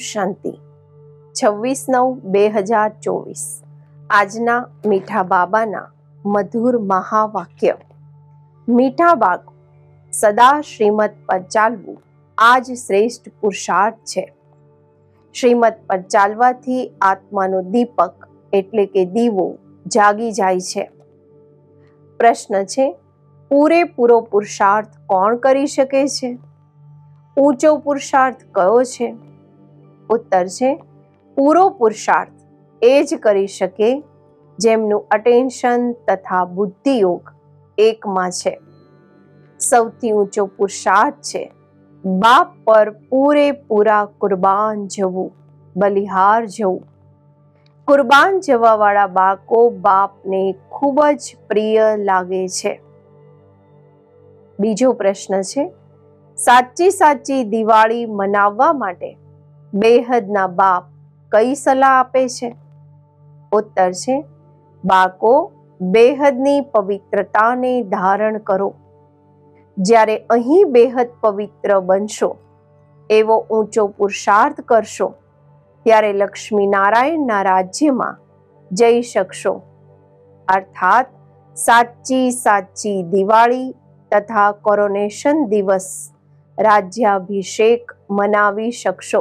શાંતિ 26/9/2024 આજના મીઠા બાબાના મધુર મહાવાક્ય। મીઠા બાળકો, સદા શ્રીમત પર ચાલવું આ જ શ્રેષ્ઠ પુરુષાર્થ છે। શ્રીમત પર ચાલવાથી આત્માનો દીપક એટલે કે દીવો જાગી જાય છે। પ્રશ્ન છે, પૂરેપૂરો પુરુષાર્થ કોણ કરી શકે છે? ઊંચો પુરુષાર્થ કયો છે? ઉત્તર છે, પૂરો પુરુષાર્થ એ જ કરી શકે જેમનું અટેન્શન તથા બુદ્ધિયોગ એકમાં છે। સૌથી ઊંચો પુરુષાર્થ છે બાપ પર પૂરેપૂરા કુરબાન જવું, બલિહાર જવું। કુરબાન જવાવાળા બાળકો બાપને ખૂબ જ પ્રિય લાગે છે। બીજો પ્રશ્ન છે, સાચી દિવાળી મનાવવા માટે બેહદના બાપ કઈ સલાહ આપે છે? ઉત્તર છે, બાળકો બેહદની પવિત્રતાને ધારણ કરો। જ્યારે અહીં બેહદ પવિત્ર બનશો, એવો ઊંચો પુરુષાર્થ કરશો, ત્યારે લક્ષ્મી નારાયણના રાજ્યમાં જઈ શકશો। અર્થાત સાચી દિવાળી તથા કોરોનેશન દિવસ રાજ્યાભિષેક મનાવી શકશો।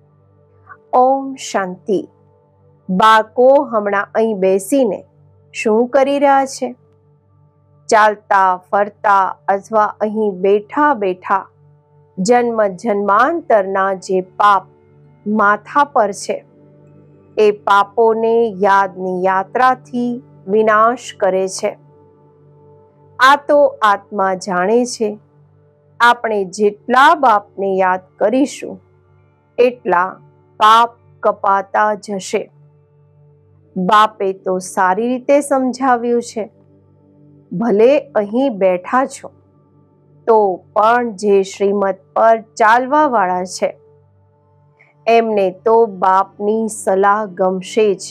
ઓમ શાંતિ। બાળકો હમણાં અહીં બેસીને શું કરી રહ્યા છે? ચાલતા ફરતા અથવા અહીં બેઠા બેઠા જન્મ જન્માંતરના જે પાપ માથા પર છે, એ પાપોને યાદની યાત્રાથી વિનાશ કરે છે। આ તો આત્મા જાણે છે। આપણે જેટલા બાપને યાદ કરીશું એટલા પાપ કપાતા જશે। બાપે તો સારી રીતે સમજાવ્યું છે। ભલે અહીં બેઠા છો તો પણ જે શ્રીમત પર ચાલવા વાળા છે, એમને તો બાપની સલાહ ગમશે જ।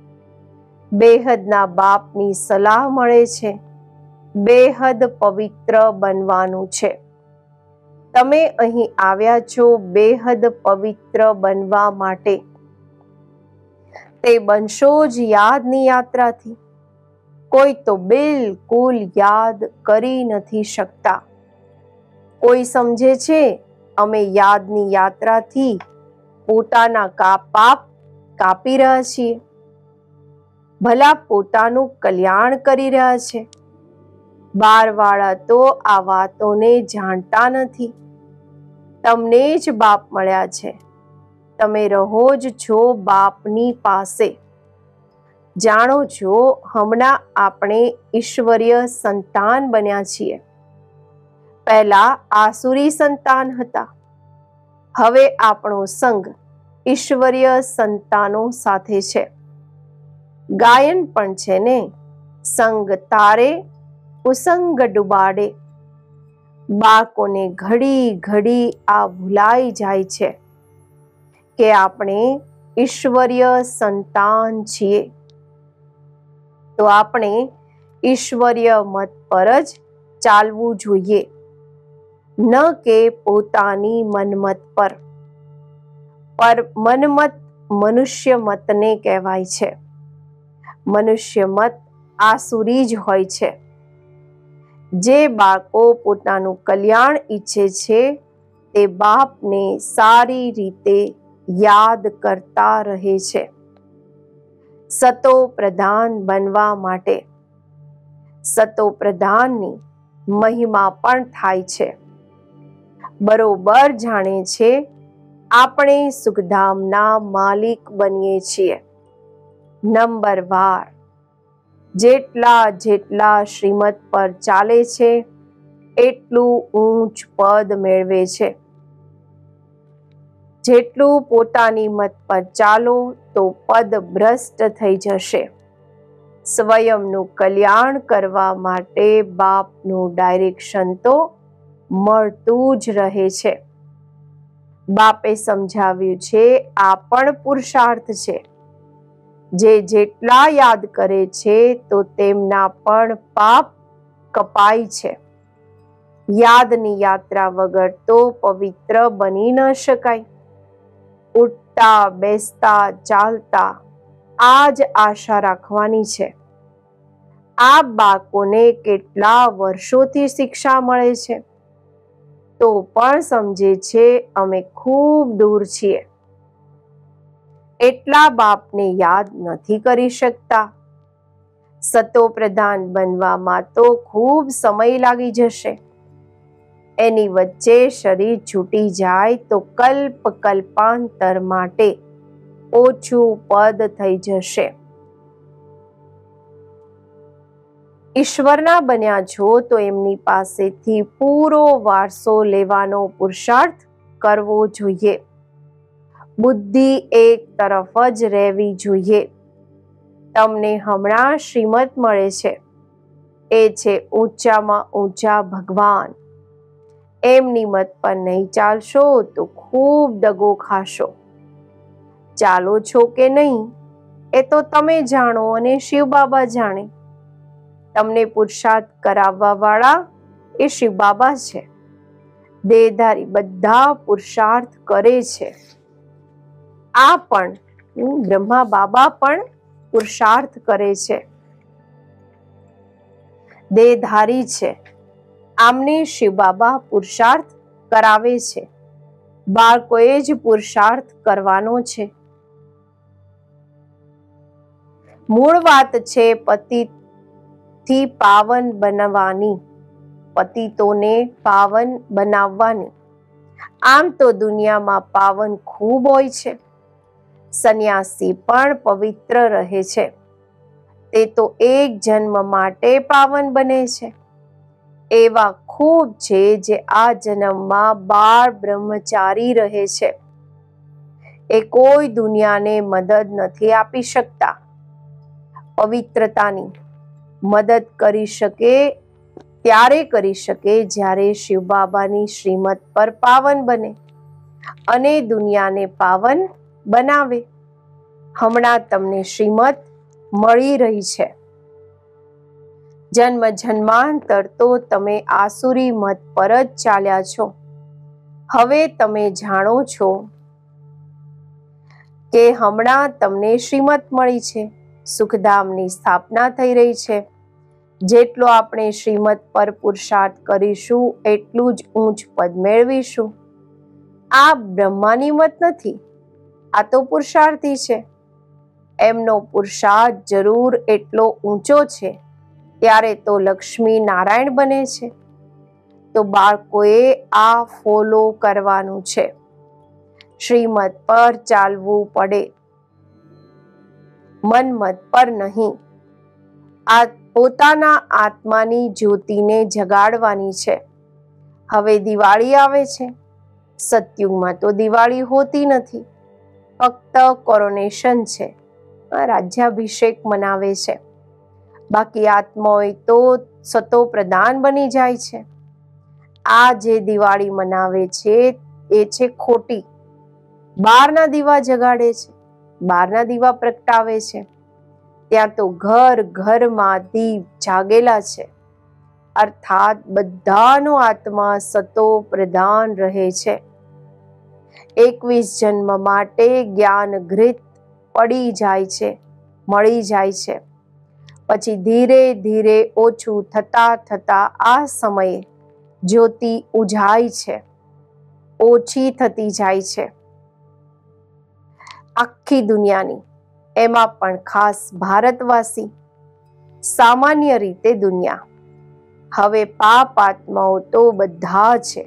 બેહદના બાપની સલાહ મળે છે, બેહદ પવિત્ર બનવાનું છે। તમે અહીં આવ્યા છો બેહદ પવિત્ર બનવા માટે। તે બનશો જ યાદની યાત્રાથી। કોઈ તો બિલકુલ યાદ કરી નથી શકતા। કોઈ સમજે છે અમે યાદની યાત્રાથી પોતાના પાપ કાપી રહ્યા છીએ, ભલા પોતાનું કલ્યાણ કરી રહ્યા છે। બહારવાળા તો આ વાતોને જાણતા નથી। તમને જ બાપ મળ્યા છે। તમે રહો જ છો બાપની પાસે। જાણો છો હમણાં આપણે ઈશ્વરીય સંતાન બન્યા છીએ। પહેલા આસુરી સંતાન હતા। હવે આપણો સંગ ઈશ્વરીય સંતાનો સાથે છે। ગાયન પણ છે ને, સંગ તારે ઉસંગ ડુબાડે। બાળકોને ઘડી આ ભૂલાઈ જાય છે કે આપણે ઈશ્વરીય સંતાન છીએ। તો આપણે ઈશ્વરીય મત પર જ ચાલવું જોઈએ, ન કે પોતાની મનમત પર। મનમત મનુષ્ય મતને કહેવાય છે। મનુષ્ય મત આસુરી જ હોય છે। જે બાળકો પોતાનું કલ્યાણ ઈચ્છે છે, તે બાપને સારી રીતે યાદ કરતા રહે છે। સતો પ્રધાન બનવા માટે સતો પ્રધાનની મહિમા પણ થાય છે। બરોબર જાણે છે આપણે સુખધામના માલિક બનીએ છીએ। નંબરવાર જેટલા શ્રીમત પર ચાલે છે, એટલું ઊંચ પદ મેળવે છે। જેટલું પોતાની મત પર ચાલો તો પદ ભ્રષ્ટ થઈ જશે। સ્વયંનું કલ્યાણ કરવા માટે બાપનું ડાયરેક્શન તો મળતું જ રહે છે। બાપે સમજાવ્યું છે આ પણ પુરુષાર્થ છે। જે જેટલા યાદ કરે છે તો તેમના પણ પાપ કપાય છે। યાદની યાત્રા વગર તો પવિત્ર બની ન શકાય। ઉઠતા બેસતા ચાલતા આ જ આશા રાખવાની છે. આ બાળકોને કેટલા વર્ષોથી શિક્ષા મળે છે, તો પણ સમજે છે અમે ખૂબ દૂર છીએ. એટલા બાપને યાદ નથી કરી શકતા. સતોપ્રધાન બનવામાં તો ખૂબ સમય લાગી જશે. એની વચ્ચે શરીર છૂટી જાય તો કલ્પાંતર માટે ઓછું પદ થઈ જશે. ઈશ્વરના બન્યા છો તો એમની પાસેથી પૂરો વારસો લેવાનો પુરુષાર્થ કરવો જોઈએ. બુદ્ધિ એક તરફ જ રહેવી જોઈએ. તમને હમણાં શ્રીમત મળે છે, એ છે ઊંચામાં ઊંચા ભગવાન. એમની મત પર નહીં ચાલશો તો ખૂબ દગો ખાશો. ચાલો છો કે નહીં એ તો તમે જાણો અને શિવ બાબા જાણે. તમને પુરુષાર્થ કરાવવા વાળા એ શિવ બાબા છે. દેહધારી બધા પુરુષાર્થ કરે છે. આ પણ બ્રહ્મા બાબા પણ પુરુષાર્થ કરે છે. દેહધારી છે, આમને શિવ બાબા પુરુષાર્થ કરાવે છે. બાળકોએ જ પુરુષાર્થ કરવાનો છે. મૂળ વાત છે પતિતથી પાવન બનવાની, પતિતોને પાવન બનાવવાની. આમ તો દુનિયામાં પાવન ખૂબ હોય છે. સંન્યાસી પણ પવિત્ર રહે છે. તે તો એક જન્મ માટે પાવન બને છે. એવા ખૂબ છે જે આ જન્મમાં બાળ બ્રહ્મચારી રહે છે. એ કોઈ દુનિયાને મદદ નથી આપી શકતા. પવિત્રતાની મદદ કરી શકે ત્યારે કરી શકે જ્યારે શિવ બાબાની શ્રીમત પર પાવન બને અને દુનિયાને પાવન બનાવે. હમણાં તમને શ્રીમત મળી રહી છે. જન્મ જન્માંતર તો તમે આસુરી મત પર જ ચાલ્યા છો. હવે તમે જાણો છો કે હમણાં તમને શ્રીમત મળી છે. સુખધામની સ્થાપના થઈ રહી છે. જેટલો આપણે શ્રીમત પર પુરુષાર્થ કરીશું એટલું જ ઊંચ પદ મેળવીશું. આ બ્રહ્માની મત નથી, આ તો પુરુષાર્થી છે. એમનો પુરુષાર્થ જરૂર એટલો ઊંચો છે ત્યારે તો લક્ષ્મી નારાયણ બને છે. તો બાળકોએ આ ફોલો કરવાનું છે. શ્રીમત પર ચાલવું પડે, મનમત પર નહીં. આ પોતાના આત્માની જ્યોતિને જગાડવાની છે. હવે દિવાળી આવે છે. સતયુગમાં તો દિવાળી હોતી નથી, ફક્ત કોરોનેશન છે, રાજ્યાભિષેક મનાવે છે. બાકી આત્માઓ તો સતોપ્રધાન બની જાય છે. આ જે દિવાળી મનાવે છે એ છે ખોટી. બહારના દીવા જગાડે છે, બહારના દીવા પ્રગટાવે છે. ત્યાં તો ઘર ઘરમાં દીપ જાગેલા છે. અર્થાત બધાનો આત્મા સતોપ્રધાન રહે છે. 21 જન્મ માટે જ્ઞાન ઘૃત પડી જાય છે, મળી જાય છે. પછી ધીરે ધીરે ઓછું થતા થતા આ સમયે જ્યોતિ ઉજાય છે, ઓછી થતી જાય છે. આખી દુનિયાની, એમાં પણ ખાસ ભારતવાસી, સામાન્ય રીતે દુનિયા. હવે પાપ આત્માઓ તો બધા છે.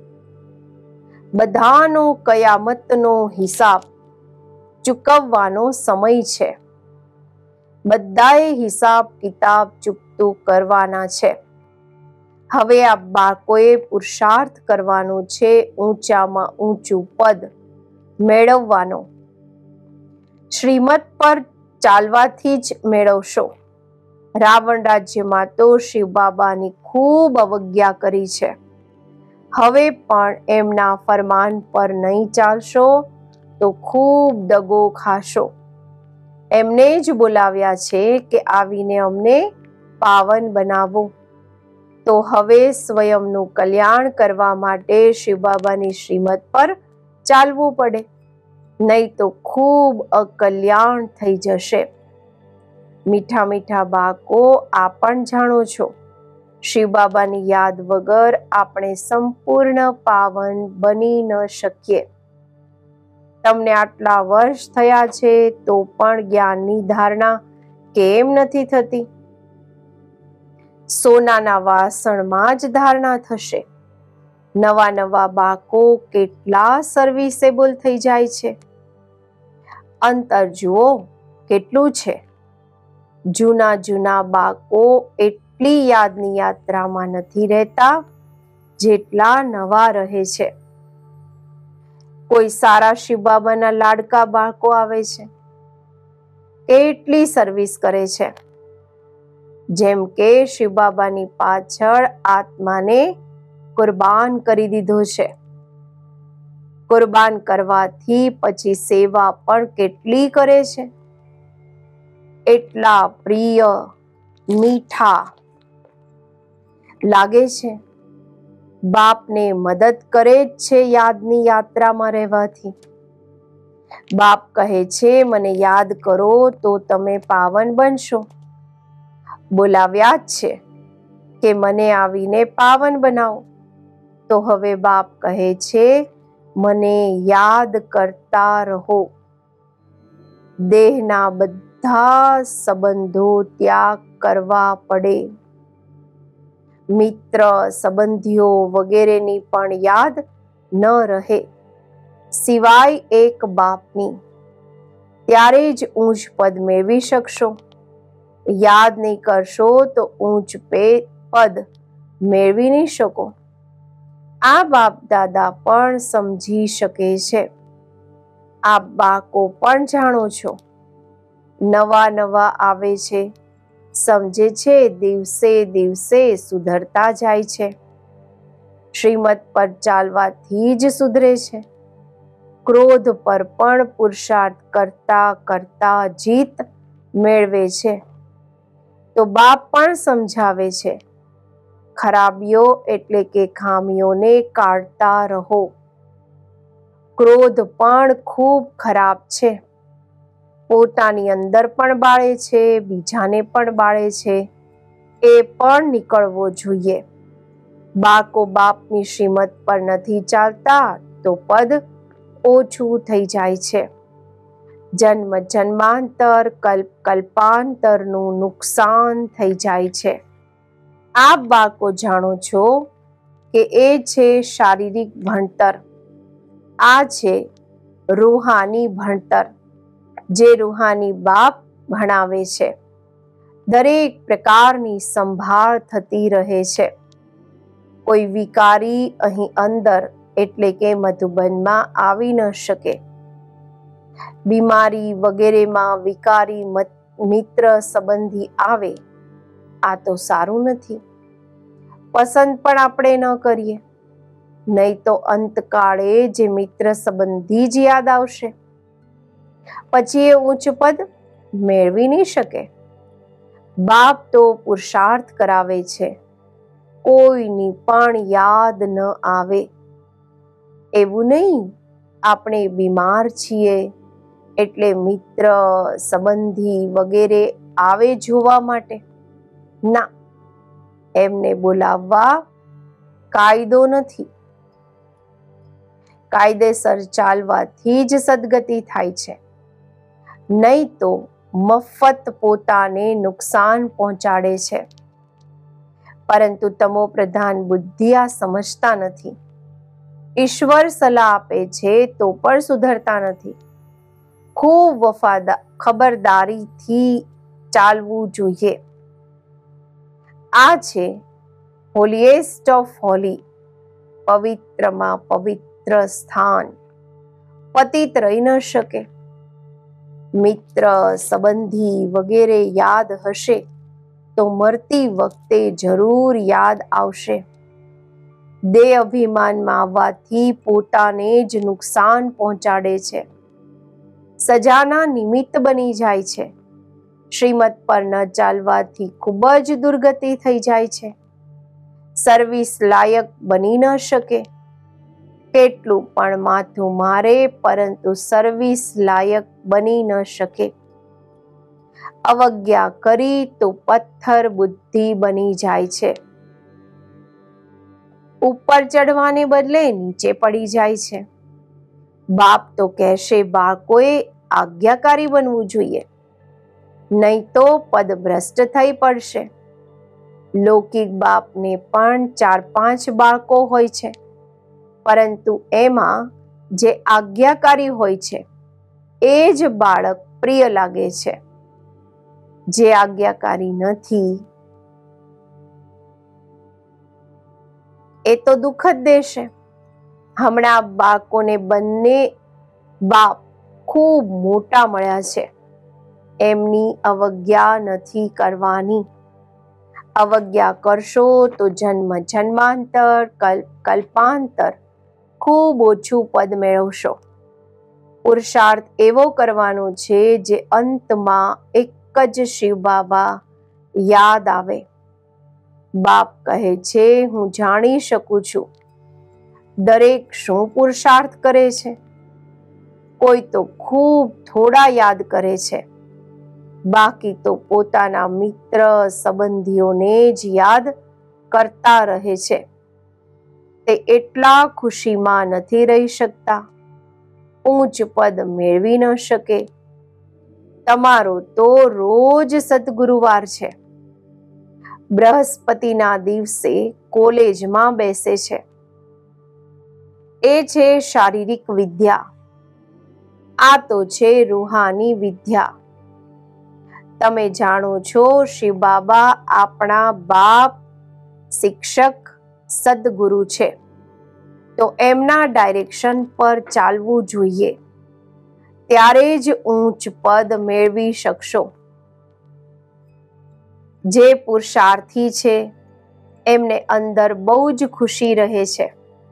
બધાનો કયામતનો હિસાબ ચૂકવવાનો સમય છે. બધાએ હિસાબ કિતાબ ચૂકતું કરવાના છે. હવે આ બાળકોએ પુરુષાર્થ કરવાનો છે ઊંચામાં ઊંચું પદ મેળવવાનો. શ્રીમત પર ચાલવાથી જ મેળવશો. રાવણ રાજ્યમાં તો શિવ બાબાની ખૂબ અવજ્ઞા કરી છે. હવે પણ એમના ફરમાન પર નહીં ચાલશો તો ખૂબ દગો ખાશો. એમને જ બોલાવ્યા છે કે આવીને અમને પાવન બનાવો. તો હવે સ્વયંનું કલ્યાણ કરવા માટે શિવ બાબાની શ્રીમત પર ચાલવું પડે. નહીં તો ખૂબ અકલ્યાણ થઈ જશે. મીઠા મીઠા બાળકો, આ પણ જાણો છો, શિવ બાબાની યાદ વગર આપણે સંપૂર્ણ પાવન બની ન શકીએ. તમને આટલા વર્ષ થયા છે તો પણ જ્ઞાનની ધારણા કેમ નથી થતી? સોનાના વાસણમાં જ ધારણા થશે. નવા નવા બાળકો કેટલા સર્વિસેબલ થઈ જાય છે. અંતર જુઓ કેટલું છે. જૂના જૂના બાળકો એટલી યાદની યાત્રામાં નથી રહેતા જેટલા નવા રહે છે. કોઈ સારા શિવ બાબાના લાડકા બાળકો આવે છે, કેટલી સર્વિસ કરે છે. જેમ કે શિવ બાબાની પાછળ આત્માને કુરબાન કરી દીધો છે. કુરબાન કરવાથી પછી સેવા પણ કેટલી કરે છે. એટલા પ્રિય, મીઠા લાગે છે. બાપને મદદ કરે જ છે યાદની યાત્રામાં રહેવાથી. બાપ કહે છે, મને યાદ કરો તો તમે પાવન બનશો. બોલાવ્યા જ છે કે મને આવીને પાવન બનાવો. તો હવે બાપ કહે છે, મને યાદ કરતા રહો. દેહના બધા સંબંધો ત્યાગ કરવા પડે. મિત્ર, સંબંધીઓ વગેરેની પણ યાદ ન રહે, સિવાય એક બાપની. ત્યારે જ ઊંચ પદ મેળવી શકશો. યાદ નહીં કરશો તો ઊંચ પદ મેળવી નહીં શકો. આ બાપ દાદા પણ સમજી શકે છે. આપ બાળકો પણ જાણો છો. નવા નવા આવે છે, સમજે છે, દિવસે દિવસે સુધરતા જાય છે. શ્રીમત પર ચાલવાથી જ સુધરે છે. ક્રોધ પર પણ પુરુષાર્થ કરતા કરતા જીત મેળવે છે. તો બાપ પણ સમજાવે છે, ખરાબીઓ એટલે કે ખામીઓને કાઢતા રહો. ક્રોધ પણ ખૂબ ખરાબ છે. પોતાની અંદર પણ બાળે છે, બીજાને પણ બાળે છે. એ પણ નીકળવો જોઈએ. બાળકો બાપની શ્રીમત પર નથી ચાલતા તો પદ ઓછું થઈ જાય છે. જન્મ જન્માંતર, કલ્પ કલ્પાંતરનું નુકસાન થઈ જાય છે. આપ બાળકો જાણો છો કે એ છે શારીરિક ભણતર. આ છે રૂહાની ભણતર, જે રૂહાની બાપ ભણાવે છે. દરેક પ્રકારની સંભાળ થતી રહે છે. કોઈ વિકારી અહીં અંદર એટલે કે મધુબનમાં આવી ન શકે. બીમારી વગેરેમાં વિકારી મિત્ર સંબંધી આવે, આ તો સારું નથી. પસંદ પણ આપણે ન કરીએ, નહીં તો અંતકાળે જે મિત્ર સંબંધી જ યાદ આવશે. પછી એ ઉચ્ચ પદ મેળવી નહીં શકે. બાપ તો પુરુષાર્થ કરાવે છે, કોઈની પણ યાદ ન આવે. એવું નહીં આપણે બીમાર છીએ એટલે મિત્ર સંબંધી વગેરે આવે જોવા માટે. ના, એમને બોલાવવા કાયદો નથી. કાયદેસર ચાલવાથી જ સદગતિ થાય છે. નહીં તો મફત પોતાને નુકસાન પહોંચાડે છે. પરંતુ તમો પ્રધાન બુદ્ધિ આ સમજતા નથી. ઈશ્વર સલાહ આપે છે તો પણ સુધરતા નથી. ખૂબ ખબરદારીથી ચાલવું જોઈએ. આ છે હોલીએસ્ટ ઓફ હોલી, પવિત્રમાં પવિત્ર સ્થાન. પતિત રહી ન શકે. મિત્ર સંબંધી વગેરે યાદ હશે તો મરતી વખતે જરૂર યાદ આવશે. દેહ અભિમાનમાં આવવાથી પોતાને જ નુકસાન પહોંચાડે છે. સજાના નિમિત્ત બની જાય છે. શ્રીમત પર ન ચાલવાથી ખૂબ જ દુર્ગતિ થઈ જાય છે. સર્વિસ લાયક બની ન શકે. કેટલું પણ માથું મારે પરંતુ સર્વિસ લાયક બની ન શકે. અવજ્ઞા કરી તો પથ્થર બુદ્ધિ બની જાય છે. ઉપર ચડવાને બદલે નીચે પડી જાય છે. બાપ તો કહેશે બાળકોએ આજ્ઞાકારી બનવું જોઈએ, નહીં તો પદભ્રષ્ટ થઈ પડશે. લૌકિક બાપને પણ 4-5 બાળકો હોય છે, પરંતુ એમાં જે આજ્ઞાકારી હોય છે એ જ બાળક પ્રિય લાગે છે. જે આજ્ઞાકારી નથી એ તો દુઃખ જ દેશે. હમણાં બાળકોને બંને બાપ ખૂબ મોટા મળ્યા છે. એમની અવજ્ઞા નથી કરવાની. અવજ્ઞા કરશો તો જન્મ જન્માંતર કલ્પાંતર ખૂબ ઓછું પદ મેળવશો. પુરુષાર્થ એવો કરવાનો છે જે અંતમાં એક જ શિવ બાબા યાદ આવે. બાપ કહે છે હું જાણી શકું છું દરેક શું પુરુષાર્થ કરે છે. કોઈ તો ખૂબ થોડા યાદ કરે છે, બાકી તો પોતાના મિત્ર સંબંધીઓને જ યાદ કરતા રહે છે. તે એટલા ખુશીમાં નથી રહી શકતા, ઊંચ પદ મેળવી ન શકે. તમારો તો રોજ સદગુરુવાર છે. બૃહસ્પતિના દિવસે કોલેજમાં બેસે છે. એ છે શારીરિક વિદ્યા. આ તો છે રૂહાની વિદ્યા. તમે જાણો છો શિવ બાબા આપણા બાપ, શિક્ષક, સદગુરુ છે. તો એમના ડાયરેક્શન પર ચાલવું જોઈએ, ત્યારે જ ઊંચ પદ મેળવી શકશો. જે પુરુષાર્થી છે એમને અંદર બહુ જ ખુશી રહે છે.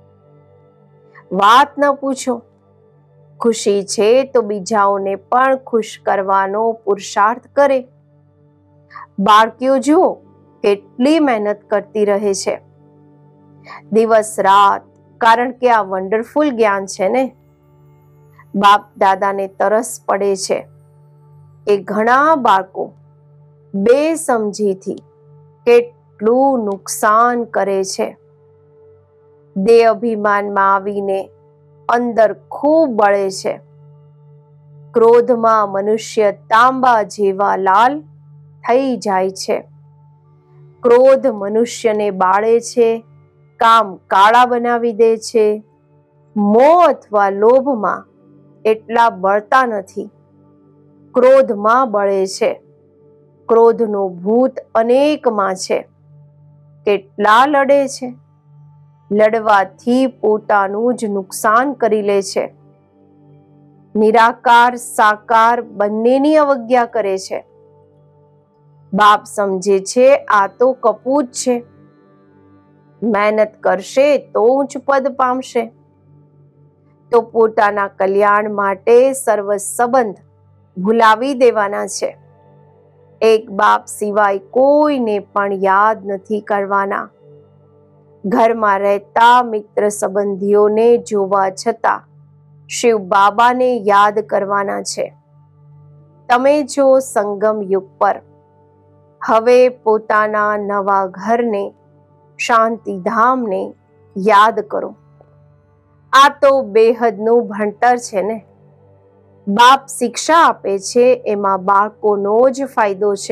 વાત ન પૂછો. ખુશી છે તો બીજાઓને પણ ખુશ કરવાનો પુરુષાર્થ કરે. બાળકીઓ જુઓ કેટલી મહેનત કરતી રહે છે દિવસ રાત, કારણ કે આ વન્ડરફુલ જ્ઞાન છે ને. બાપ દાદાને તરસ પડે છે કે ઘણા બાળકો બેસમજીથી કેટલું નુકસાન કરે છે. દેહ અભિમાનમાં આવીને અંદર ખૂબ બળે છે. ક્રોધમાં મનુષ્ય તાંબા જેવા લાલ થઈ જાય છે. ક્રોધ મનુષ્યને બાળે છે, કામ કાળા બનાવી દે છે. મોહ અથવા લોભમાં એટલા બળતા નથી, ક્રોધમાં બળે છે. ક્રોધનો ભૂત અનેકમાં છે. કેટલા લડે છે. લડવાથી પોતાનું જ નુકસાન કરી લે છે. નિરાકાર સાકાર બંનેની અવજ્ઞા કરે છે. બાપ સમજે છે આ તો કપૂત છે, મહેનત કરશે તો ઊંચ પદ પામશે. તો પોતાના કલ્યાણ માટે સર્વ સંબંધ ભૂલાવી દેવાના છે. એક બાપ સિવાય કોઈને પણ યાદ નથી કરવાના. ઘરમાં રહેતા મિત્ર સંબંધીઓને જોવા છતાં શિવ બાબાને યાદ કરવાના છે. તમે જો સંગમ યુગ પર હવે પોતાના નવા ઘરને, શાંતિધામને યાદ કરો. આ તો બેહદનું ભણતર છે ને. બાપ શિક્ષા આપે છે એમાં બાળકોનો જ ફાયદો છે.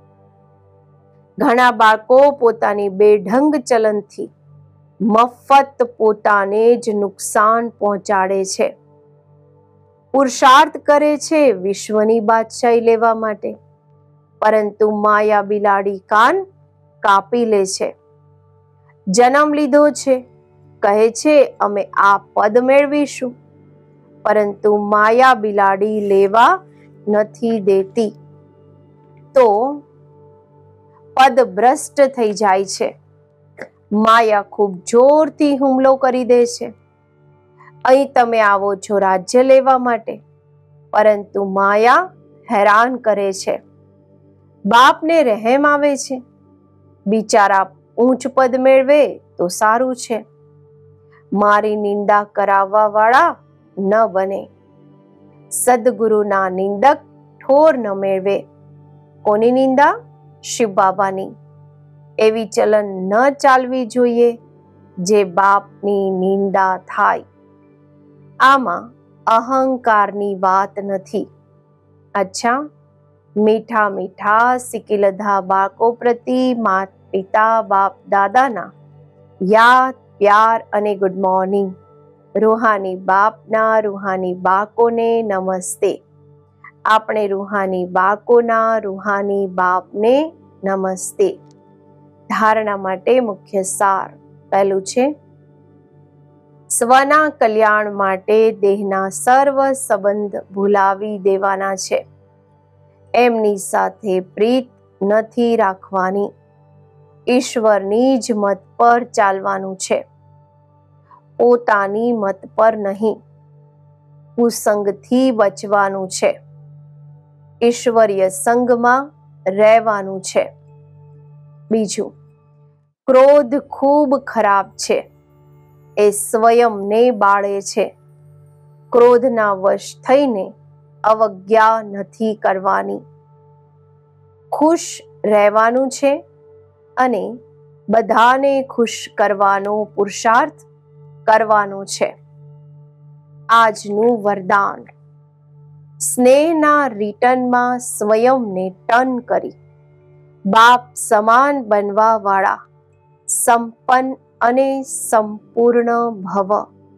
ઘણા બાળકો પોતાની બેઢંગ ચલનથી મફત પોતાને જ નુકસાન પહોંચાડે છે. પુરુષાર્થ કરે છે વિશ્વની બાદશાહી લેવા માટે, પરંતુ માયા બિલાડી કાન કાપી લે છે. જન્મ લીધો છે, કહે છે અમે આ પદ મેળવીશું, પરંતુ માયા બિલાડી લેવા નથી દેતી. તો પદ ભ્રષ્ટ થઈ જાય છે. માયા ખૂબ જોરથી હુમલો કરી દે છે. અહીં તમે આવો છો રાજ્ય લેવા માટે, પરંતુ માયા હેરાન કરે છે. બાપને રહેમ આવે છે, બિચારા ઊંચ પદ મેળવે તો સારું છે. મારી નિંદા કરાવવા વાળા ન બને. સદગુરુના નિંદક ઠોર ન મેળવે. કોની નિંદા? શિવ બાબાની. એવી ચલન ન ચાલવી જોઈએ જે બાપની નિંદા થાય. આમાં અહંકારની વાત નથી. અચ્છા, મીઠા મીઠા સિકિલધા બાળકો પ્રતિ માતા પિતા બાપ દાદાના યાદ, પ્યાર અને ગુડ મોર્નિંગ. રૂહાની બાપના રૂહાની બાળકોને નમસ્તે. આપણે રૂહાની બાળકોના રૂહાની બાપને નમસ્તે. ધારણા માટે મુખ્ય સાર. પહેલું છે, સ્વના કલ્યાણ માટે દેહના સર્વ સંબંધ ભૂલાવી દેવાના છે. એમની સાથે પ્રીત નથી રાખવાની. ઈશ્વરની જ મત પર ચાલવાનું છે, પોતાની મત પર નહીં. કુસંગથી બચવાનું છે, ઈશ્વરીય સંગમાં રહેવાનું છે. બીજું, ક્રોધ ખૂબ ખરાબ છે. એ સ્વયંને બાળે છે. ક્રોધના વશ થઈને અવજ્ઞા નથી કરવાની. ખુશ રહેવાનું છે અને બધાને ખુશ કરવાનો પુરુષાર્થ કરવાનો છે. આજનું વરદાન. સ્નેહના રિટર્નમાં સ્વયંને ટર્ન કરી બાપ સમાન બનવા વાળા સંપન્ન અને સંપૂર્ણ ભવ.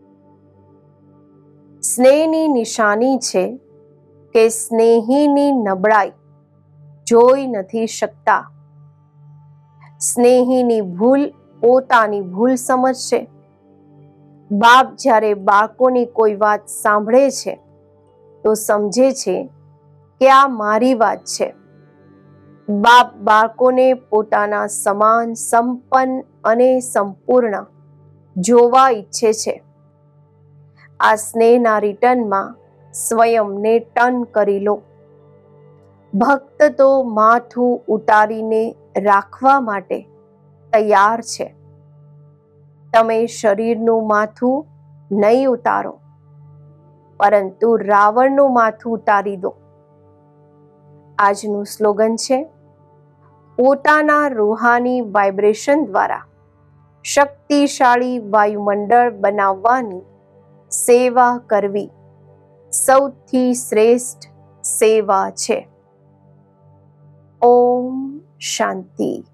સ્નેહની નિશાની છે કે સ્નેહીની નબળાઈ જોઈ નથી શકતા. સ્નેહીની ભૂલ પોતાની ભૂલ સમજશે. બાપ જ્યારે બાળકોની કોઈ વાત સાંભળે છે તો સમજે છે કે આ મારી વાત છે. બાપ બાળકોને પોતાના સમાન સંપન્ન અને સંપૂર્ણ જોવા ઈચ્છે છે. આ સ્નેહના રિટર્નમાં સ્વયંને ટર્ન કરી લો. ભક્ત તો માથું ઉતારીને રાખવા માટે તૈયાર છે. તમે શરીરનું માથું નહીં ઉતારો, પરંતુ રાવણનું માથું ઉતારી દો. આજનું સ્લોગન છે, પોતાના રૂહાની વાઇબ્રેશન દ્વારા શક્તિશાળી વાયુમંડળ બનાવવાની સેવા કરવી સૌથી શ્રેષ્ઠ સેવા છે. ઓમ શાંતિ.